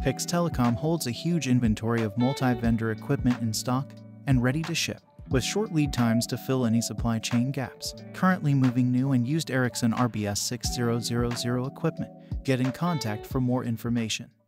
PICS Telecom holds a huge inventory of multi-vendor equipment in stock and ready to ship, with short lead times to fill any supply chain gaps. Currently moving new and used Ericsson RBS 6000 equipment. Get in contact for more information.